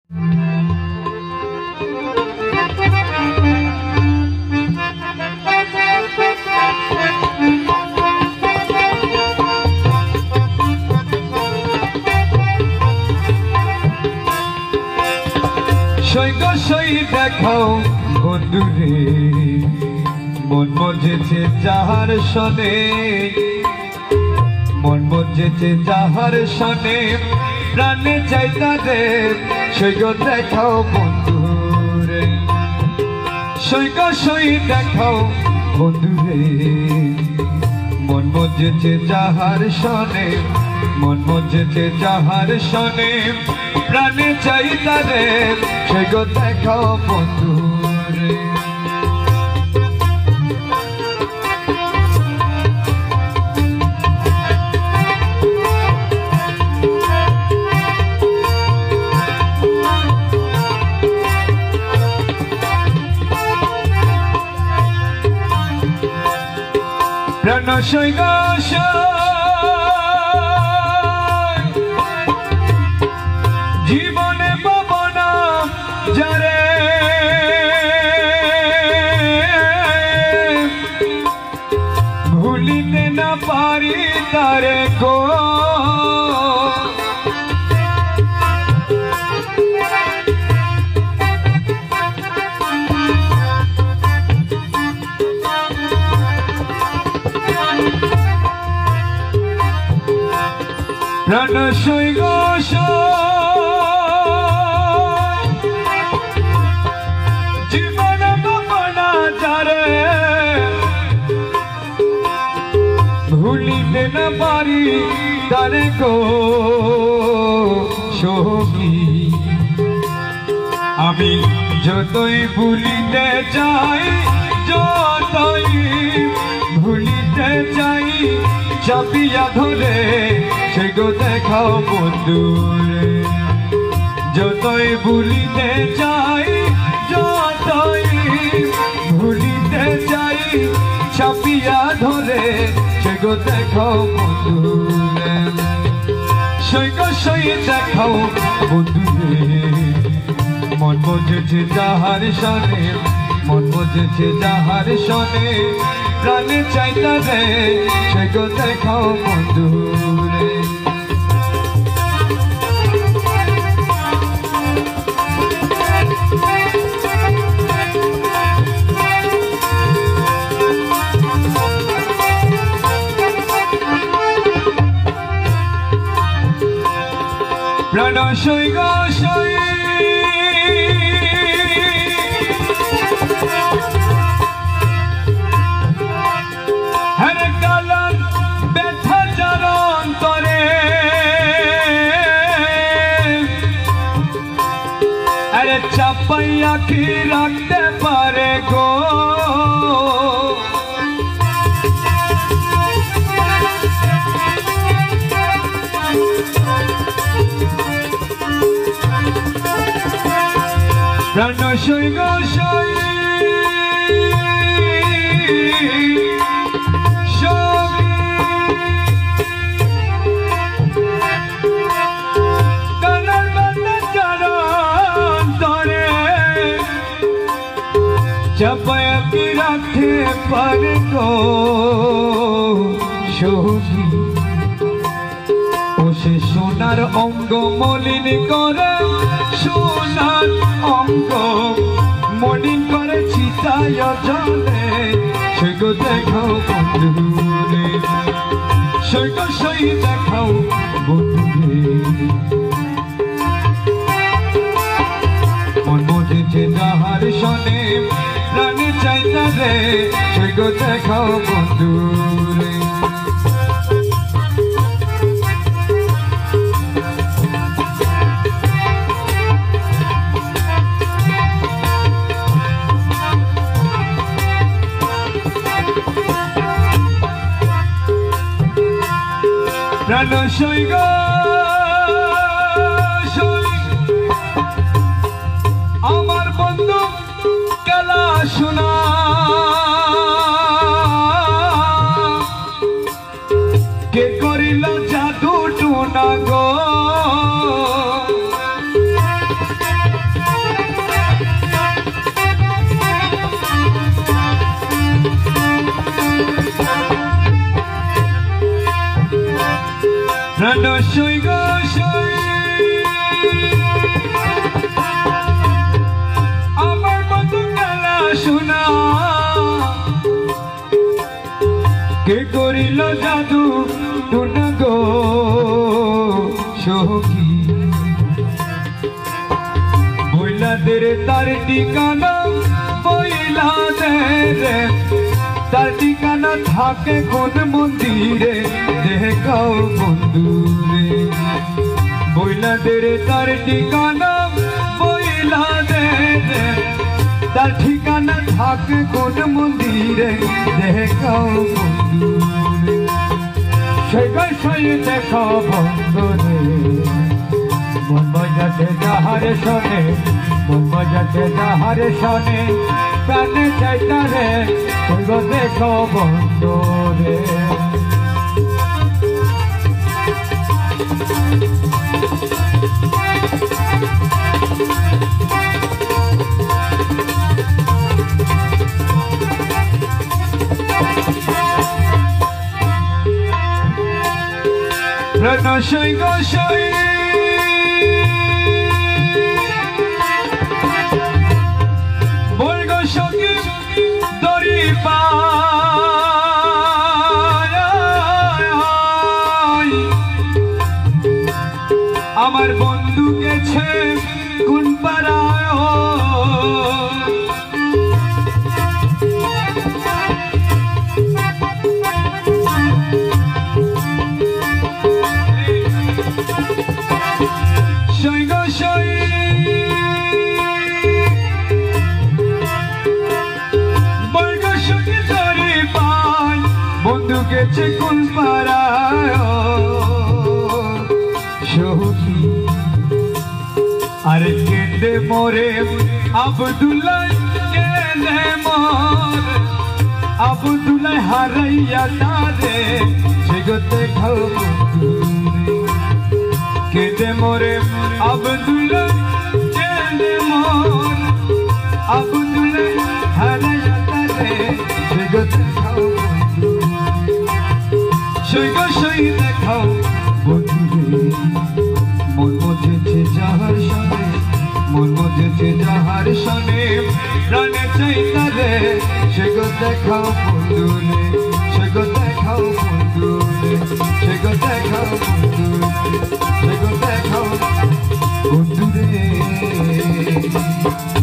সই দেখাও বন্ধুরে মন মজেছে যাহার সনে, মন মজেছে যাহার সনে প্রাণে চাই তারে সৈগ দেখাও বন্ধুরে। সই দেখাও বন্ধুরে মন মজেছে যাহার সনে, মন মজেছে যাহার সনে প্রাণে চাই তারে সৈগ দেখাও বন্ধুরে। প্রাণ সৈগ জীবনে পাবনা যারে ভুলিতে না পারি তারে গো। প্রাণ সৈগ জীবন পাবনা যারে ভুলিতে না পারি তারে গো সখী। আমি যতই ভুলিতে চাই, যতই ভুলিতে চাই চাপিয়া ধরে সৈগ দেখাও বন্ধুরে। যতই ভুলিতে চাই, যতই ভুলিতে চাই চাপিয়া ধরে সৈগ দেখাও বন্ধুরে। সই দেখাও বন্ধুরে মন মজেছে যাহার সনে, মন মজেছে যাহার সনে প্রাণে চাই তারে সৈগ দেখাও বন্ধুরে। প্রাণ সৈগ হরে কালার ব্যথা যার অন্তরে, আরে চাপাইয়া কি রাখতে পারে গো। প্রাণ সৈগ কানার বান্দা যার অন্তরে চাপায়া কি রাখতে পারে গো সখী। ও সে সোনার অঙ্গ মলিন করে, সোনার অঙ্গ মলিন করে চিতায় জলে সৈগ দেখাও বন্ধুরে। সই দেখাও বন্ধুরে মন মজেছে যাহার সনে প্রাণে চাই তারে সৈগ দেখাও বন্ধুরে। প্রাণ সৈগ আমার বন্ধু খেলা শোনা, কে করিল জাদু টুনা গো। প্রাণ সৈগ আমার মতো খেলা শোনা কে করিল জাদু টুনা গো সখী বইলাদের তার ঠিকানা বইলাদের তার ঠিকানা থাকে কোন মন্দিরে দেখাও বন্ধুরে বইলাদের তার ঠিকানা বইলাদের তার ঠিকানা থাকে কোন মন্দিরে দেখাও বন্ধুরে সেগাই সাই দেখাও বন্ধুরে মন বাজাতে যাহারে শোনে মন বাজাতে যাহারে শোনে প্রাণে চাইতারে ওইগো দেখো বন্ধুরে প্রাণ সৈগ সৈ বৈগ সখী দরি পায় আমার বন্ধু গেছে কোন পাড়ায় সৈগ সৈ বৈগ সখী দরি পায় বন্ধু গেছে কোন পাড়ায় সখী আরে কেঁদে মরে আব্দুল্লাহ কেঁদে মরে আব্দুল্লাহ হারাইয়া তারে সেগতে খাও বন্ধুরে কেঁদে মরে আব্দুল্লাহ কেঁদে মরে আব্দুল্লাহ হারাইয়া তারে সেগতে খাও সৈগ সৈ দেখাও বন্ধুরে মন মজেছে যাহার সনে মন মজেছে যাহার সনে প্রাণে চাইতারে সেগো দেখাও বন্ধুরে সেগো দেখাও বন্ধুরে সেগো দেখাও বন্ধুরে সেগো দেখাও বন্ধুরে